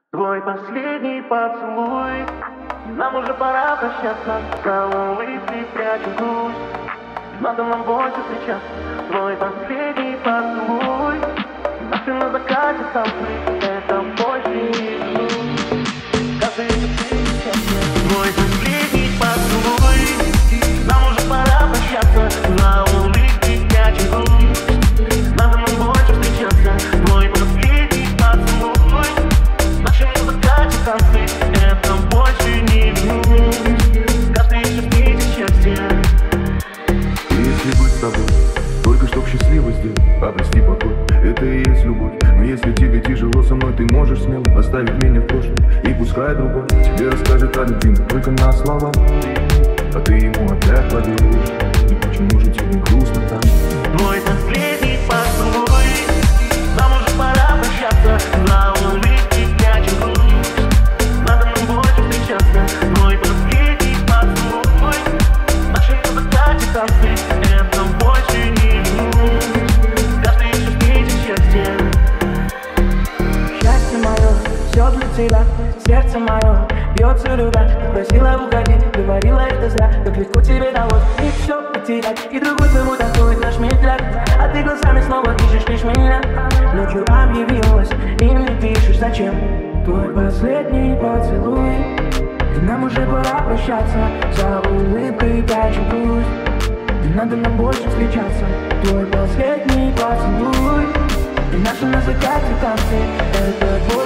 Твой последний поцелуй, нам уже пора прощаться. За улыбкой прячу грусть, надо нам больше встречаться. Твой последний поцелуй, наши на закате танцы, это больше не грусть. Каждый твой последний поцелуй, нам уже пора прощаться. За улыбкой прячу грусть, надо нам больше встречаться. Твой последний поцелуй, наши на закате танцы, это больше не грусть. Каждый частица счастья. Если быть с тобой, только чтоб счастливо сделать, обрести покой, это и есть любовь. Но если тебе тяжело со мной, ты можешь смело оставить меня в прошлом. И пускай другой тебе расскажет о любви, только на слова, а ты ему опять поверишь. И почему же тебе грустно там? Твой последний поцелуй, нам уже пора прощаться. За улыбки прячу грусть, надо нам больше встречаться. Твой последний поцелуй, наши на закате танцы, это больше не грусть. Каждый частица счастья. Счастье мое, все для тебя, сердце мое бьется любовь. Просила уходить, говорила это зря, как легко тебе далось и все потерять. И другой твой танцует наш медляк, а ты глазами снова ищешь лишь меня. Ночью объявилась и мне пишешь зачем. Твой последний поцелуй, и нам уже пора прощаться. За улыбкой прячу грусть, не надо нам больше встречаться. Твой последний поцелуй, и наши на закате танцы, это